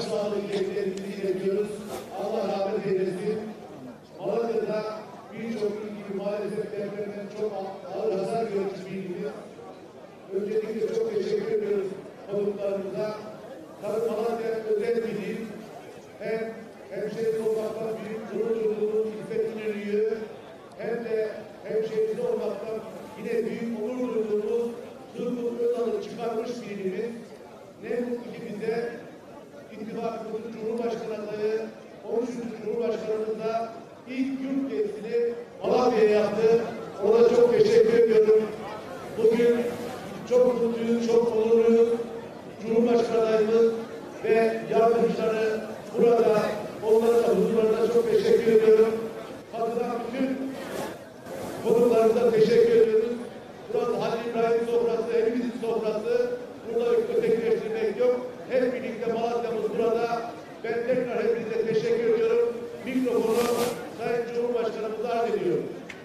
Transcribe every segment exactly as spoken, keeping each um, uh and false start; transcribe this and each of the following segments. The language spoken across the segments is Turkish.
başsağlığı dileklerimizi iletiyoruz. Allah rahmet eylesin. Malatya'da birçok il gibi maalesef depremden çok ağır hasar görmüş bir ilimiz. Öncelikle çok teşekkür ediyoruz konuklarımıza. Tabii Malatya özel bir il. Hem hemşehrisi olmaktan büyük gurur duyduğumuz İffet İnönü'yü hem de hemşehrisi olmaktan yine büyük onur duyduğumuz Turgut Özal'ı çıkarmış bir ilimiz. Ne mutlu ki bize İttifakımızın Cumhurbaşkanı adayı on üçüncü Cumhurbaşkanımızla ilk yurt gezisini Malatya'ya yaptı. Ona çok teşekkür ediyorum. Bugün çok mutluyuz, çok onurluyuz. Cumhurbaşkanı adayımız ve yardımcıları burada, onlara da huzurlarına çok teşekkür ediyorum. Katılan bütün konuklarımıza teşekkür ediyoruz. Burası Halil İbrahim sofrası, evimizin sofrası. Burada ötekileştirmek yok. Hep birlikte Malatya'mız burada. Ben tekrar hepinize teşekkür ediyorum. Mikrofonu Sayın Cumhurbaşkanımıza arz ediyorum.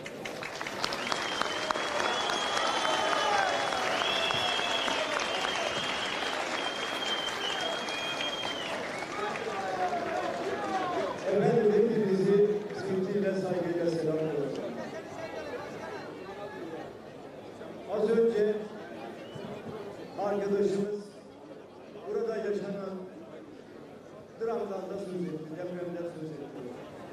Efendim hepinizi sevgiyle, saygıyla selamlıyorum. Az önce arkadaşımız burada yaşanan dramdan da söz etti, depremden söz etti.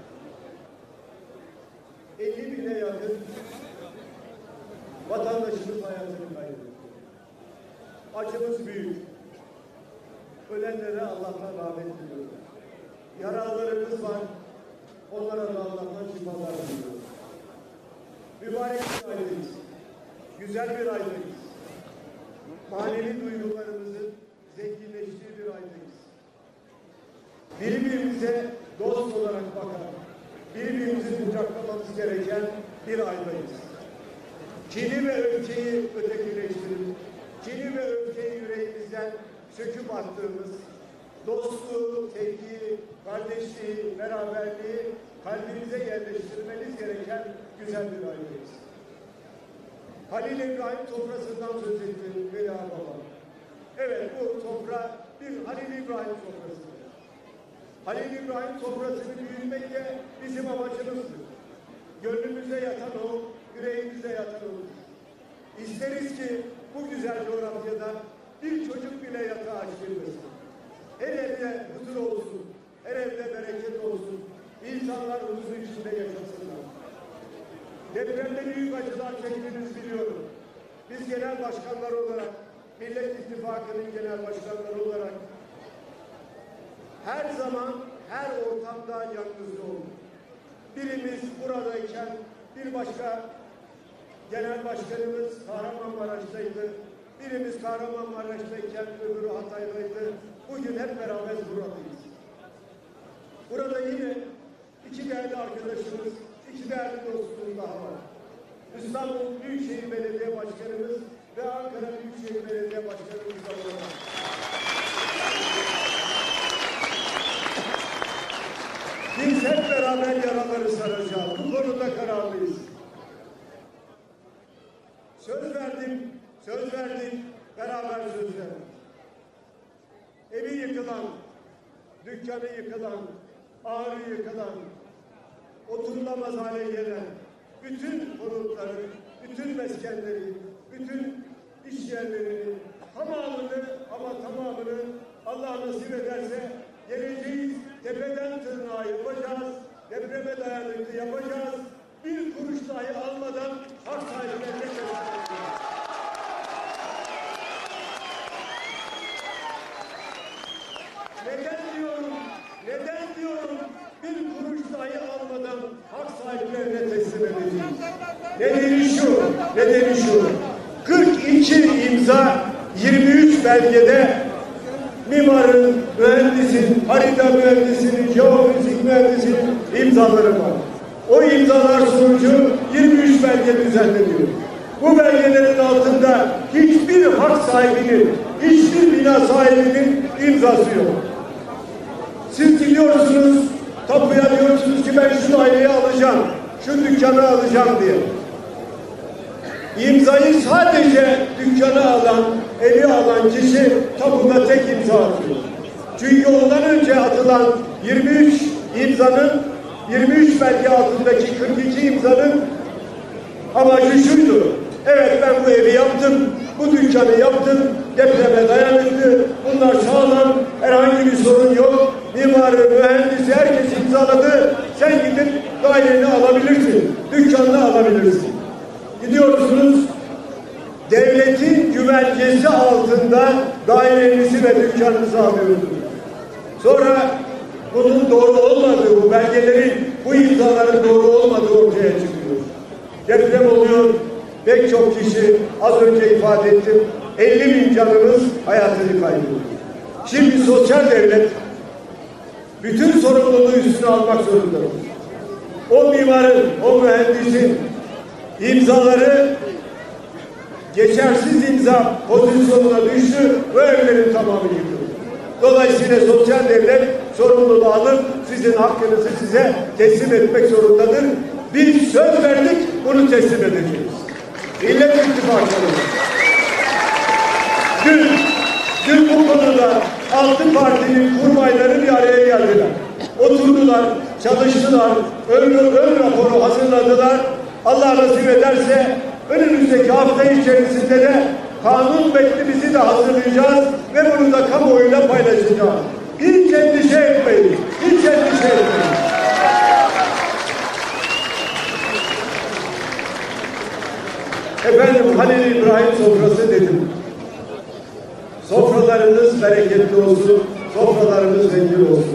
elli bine yakın vatandaşımız hayatını kaybetti. Acımız büyük. Ölenlere Allah'tan rahmet diliyorum. Yaralarımız var. Onlara da Allah'tan şifalar diliyorum. Mübarek bir aydayız. Güzel bir aydayız. Manevi duygularımızın zenginleştiği bir aydayız. Birbirimize dost olarak bakan, birbirimizi kucaklamamız gereken bir aydayız. Kini ve öfkeyi ötekileştirip, kini ve öfkeyi yüreğimizden söküp attığımız, dostluğu, sevgiyi, kardeşliği, beraberliği kalbimize yerleştirmeniz gereken güzel bir aydayız. Halil İbrahim sofrasından söz etti Veli Baba. Evet, bu sofra bir Halil İbrahim sofrasıdır. Halil İbrahim sofrasını büyütmekle bizim amacımızdır. Gönlümüze yatan o, yüreğimize yatan o. İsteriz ki bu güzel coğrafyada bir çocuk bile yatağı açılmasın. Her evde huzur olsun, her evde bereket olsun. İnsanlar huzur içinde yaşasınlar. Depremde büyük acılar çektiğinizi biliyorum. Biz genel başkanlar olarak, Millet İttifakı'nın genel başkanları olarak her zaman, her ortamda yanınızda olun. Birimiz buradayken bir başka genel başkanımız Kahramanmaraş'taydı. Birimiz Kahramanmaraş'tayken öbürü Hatay'daydı. Bugün hep beraber buradayız. Burada yine iki değerli arkadaşımız, iki değerli dostumuz daha var. İstanbul Büyükşehir Belediye Başkanımız ve Ankara Büyükşehir Belediye Başkanımız da burada. Biz hep beraber yaraları saracağız. Bu konuda kararlıyız. Söz verdim, söz verdik, beraber söz verdik. Evi yıkılan, dükkanı yıkılan, ağrı yıkılan, oturulamaz hale gelen bütün konutları, bütün meskenleri, bütün iş yerlerini, tamamını ama tamamını Allah nasip ederse geleceğiz, tepeden tırnağa yapacağız, depreme dayanıklı yapacağız, bir kuruş dahi almadan hak sahiplerine göstereceğiz. Neden diyorum, neden diyorum bir kuruş dahi almadan hak sahiplerine teslim edeceğiz. Nedeni şu, nedeni şu, kırk iki imza, yirmi üç belgede mimarın, mühendisin, harita mühendisinin, jeofizik mühendisinin imzaları var. O imzalar sonucu yirmi üç belge düzenleniyor. Bu belgelerin altında hiçbir hak sahibinin, hiçbir bina sahibinin imzası yok. Siz gidiyorsunuz, tapuya diyorsunuz ki ben şu daireyi alacağım, şu dükkanı alacağım diye. İmzayı sadece dükkanı alan, evi alan kişi tapuda tek imza atıyor. Çünkü ondan önce atılan yirmi üç imzanın, yirmi üç belge altındaki kırk iki imzanın amacı şuydu. Evet, ben bu evi yaptım, bu dükkanı yaptım, depreme dayanıklı, bunlar sağlam, herhangi bir sorun yok. Mimarı, mühendisi, herkes imzaladı. Sen gidip daireni alabilirsin, dükkanını alabilirsin. Gidiyorsunuz, devletin güvencesi altında dairenizi ve dükkanınızı alıyorsunuz. Sonra bunun doğru olmadığı, bu belgelerin, bu imzaların doğru olmadığı ortaya çıkıyor. Deprem oluyor, pek çok kişi, az önce ifade ettim, elli bin canımız hayatını kaybediyor. Şimdi sosyal devlet bütün sorumluluğu üstüne almak zorundadır. O mimarın, o mühendisin imzaları geçersiz imza pozisyonuna düştü ve evlerin tamamı yıkıldı. Dolayısıyla sosyal devlet sorumluluğu alıp sizin hakkınızı size teslim etmek zorundadır. Biz söz verdik, bunu teslim edeceğiz. Millet İttifakı'nın dün, dün bu konuda altı partinin kurmayları bir araya geldiler. Oturdular, çalıştılar, ön, ön raporu hazırladılar. Allah nasip ederse önümüzdeki hafta içerisinde de kanun metnimizi de hazırlayacağız ve bunu da kamuoyuyla paylaşacağız. Hiç endişe etmeyin, hiç endişe etmeyin. Efendim, Halil İbrahim sofrası dedim. Sofralarınız bereketli olsun, sofralarınız zengin olsun.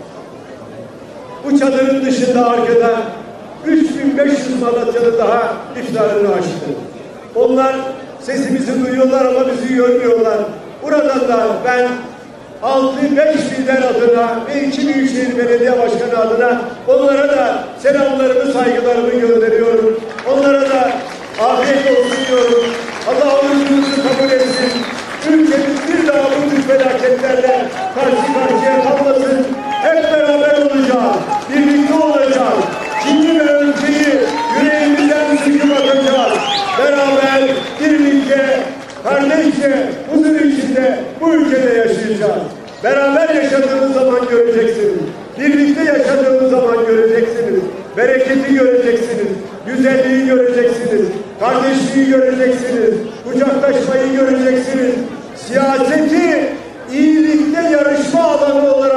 Bu çadırın dışında arkada üç bin beş yüz Malatyalı daha iftarını açtı. Onlar sesimizi duyuyorlar ama bizi görmüyorlar. Buradan da ben altı beş lider adına ve iki Büyükşehir Belediye Başkanı adına onlara da selamlarımı, saygılarımı gönderiyorum. Onlara da afiyet olsun diyorum. Allah orucunuzu kabul etsin. Ülkemiz bir daha bu tür felaketlerle karşı karşıya kalmasın. Hep beraber olacağız. Birlikte olacağız. Kini ve öfkeyi yüreğimizden sıkıp atacağız. Beraber, birlikte, kardeşçe, huzur içinde bu ülkede yaşayacağız. Beraber yaşadığımız zaman göreceksiniz. Birlikte yaşadığımız zaman göreceksiniz. Bereketi göreceksiniz. Güzelliği göreceksiniz. Kardeşliği göreceksiniz. Kucaklaşmayı göreceksiniz. Siyaseti iyilikte yarışma alanı olarak